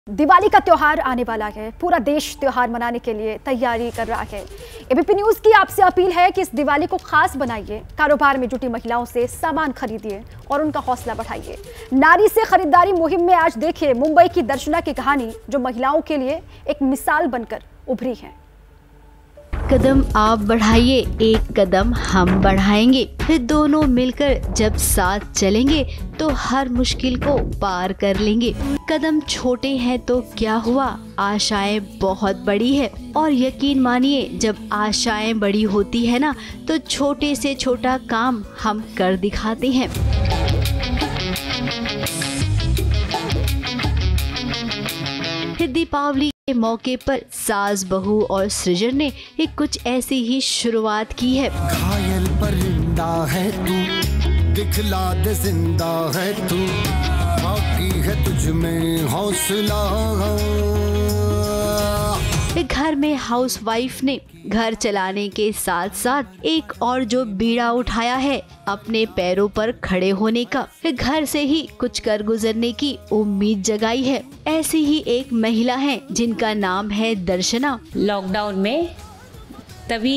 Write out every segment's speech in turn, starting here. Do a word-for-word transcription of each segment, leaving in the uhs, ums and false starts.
दिवाली का त्योहार आने वाला है। पूरा देश त्योहार मनाने के लिए तैयारी कर रहा है। एबीपी न्यूज की आपसे अपील है कि इस दिवाली को खास बनाइए, कारोबार में जुटी महिलाओं से सामान खरीदिए और उनका हौसला बढ़ाइए। नारी से खरीदारी मुहिम में आज देखिए मुंबई की दर्शना की कहानी, जो महिलाओं के लिए एक मिसाल बनकर उभरी है। कदम आप बढ़ाइए, एक कदम हम बढ़ाएंगे, फिर दोनों मिलकर जब साथ चलेंगे तो हर मुश्किल को पार कर लेंगे। कदम छोटे हैं तो क्या हुआ, आशाएं बहुत बड़ी है। और यकीन मानिए, जब आशाएं बड़ी होती है ना, तो छोटे से छोटा काम हम कर दिखाते हैं। दीपावली के मौके पर सास बहू और सृजन ने एक कुछ ऐसी ही शुरुआत की है। घायल परिंदा है तू, दिखला दे जिंदा है तू, बाकी है तुझ में हौसला। घर में हाउसवाइफ ने घर चलाने के साथ साथ एक और जो बीड़ा उठाया है, अपने पैरों पर खड़े होने का, घर से ही कुछ कर गुजरने की उम्मीद जगाई है। ऐसी ही एक महिला है जिनका नाम है दर्शना। लॉकडाउन में तभी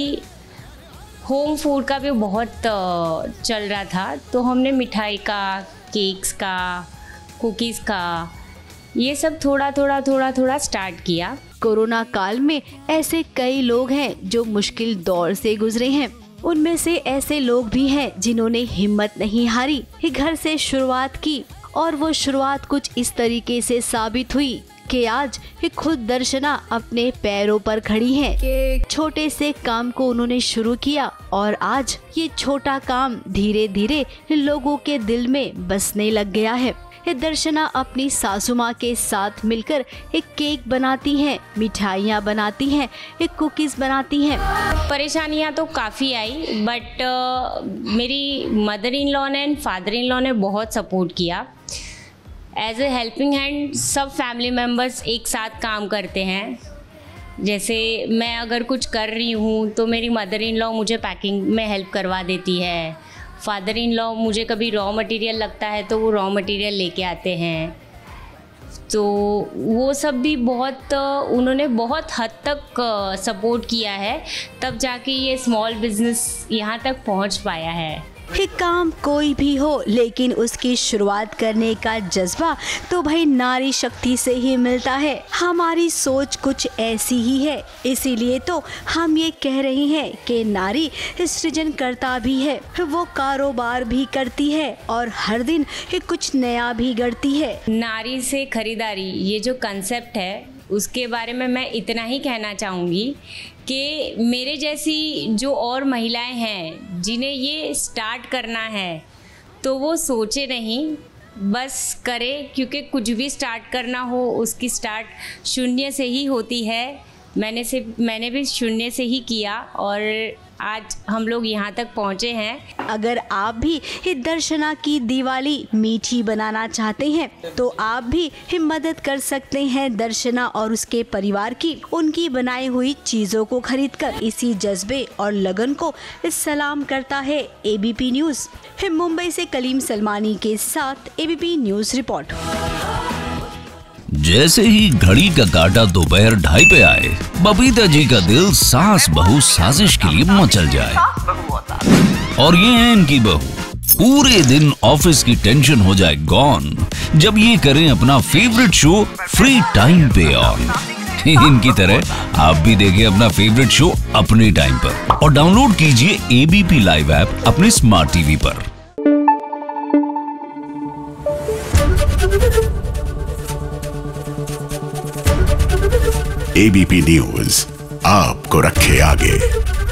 होम फूड का भी बहुत चल रहा था, तो हमने मिठाई का, केक्स का, कुकीज़ का, ये सब थोड़ा थोड़ा थोड़ा थोड़ा स्टार्ट किया। कोरोना काल में ऐसे कई लोग हैं जो मुश्किल दौर से गुजरे हैं। उनमें से ऐसे लोग भी हैं जिन्होंने हिम्मत नहीं हारी, घर से शुरुआत की, और वो शुरुआत कुछ इस तरीके से साबित हुई कि आज खुद दर्शना अपने पैरों पर खड़ी हैं। छोटे से काम को उन्होंने शुरू किया और आज ये छोटा काम धीरे धीरे लोगों के दिल में बसने लग गया है। दर्शना अपनी सासू माँ के साथ मिलकर एक केक बनाती हैं, मिठाइयाँ बनाती हैं, एक कुकीज़ बनाती हैं। परेशानियाँ तो काफ़ी आई, बट uh, मेरी मदर इन लॉ ने एंड फादर इन लॉ ने बहुत सपोर्ट किया। एज ए हेल्पिंग हैंड सब फैमिली मेम्बर्स एक साथ काम करते हैं। जैसे मैं अगर कुछ कर रही हूँ तो मेरी मदर इन लॉ मुझे पैकिंग में हेल्प करवा देती है। फादर इन लॉ मुझे कभी रॉ मटेरियल लगता है तो वो रॉ मटेरियल लेके आते हैं। तो वो सब भी बहुत उन्होंने बहुत हद तक सपोर्ट किया है, तब जाके ये स्मॉल बिजनेस यहाँ तक पहुँच पाया है। ये काम कोई भी हो, लेकिन उसकी शुरुआत करने का जज्बा तो भाई नारी शक्ति से ही मिलता है। हमारी सोच कुछ ऐसी ही है, इसीलिए तो हम ये कह रहे हैं कि नारी सृजन करता भी है, वो कारोबार भी करती है और हर दिन कुछ नया भी गढ़ती है। नारी से खरीदारी, ये जो कंसेप्ट है, उसके बारे में मैं इतना ही कहना चाहूँगी कि मेरे जैसी जो और महिलाएं हैं जिन्हें ये स्टार्ट करना है, तो वो सोचे नहीं, बस करे, क्योंकि कुछ भी स्टार्ट करना हो उसकी स्टार्ट शून्य से ही होती है। मैंने से मैंने भी शून्य से ही किया और आज हम लोग यहाँ तक पहुँचे हैं। अगर आप भी दर्शना की दिवाली मीठी बनाना चाहते हैं तो आप भी मदद कर सकते हैं दर्शना और उसके परिवार की, उनकी बनाई हुई चीज़ों को खरीदकर। इसी जज्बे और लगन को सलाम करता है एबीपी न्यूज़। मुंबई से कलीम सलमानी के साथ एबीपी न्यूज़ रिपोर्ट। जैसे ही घड़ी का काटा दोपहर ढाई पे आए, बबीता जी का दिल सास बहू साजिश के लिए मचल जाए। और ये है इनकी बहू, पूरे दिन ऑफिस की टेंशन हो जाए गॉन जब ये करें अपना फेवरेट शो फ्री टाइम पे ऑन। इनकी तरह आप भी देखें अपना फेवरेट शो अपने टाइम पर और डाउनलोड कीजिए एबीपी लाइव ऐप अपने स्मार्ट टीवी पर। एबीपी न्यूज आपको रखे आगे।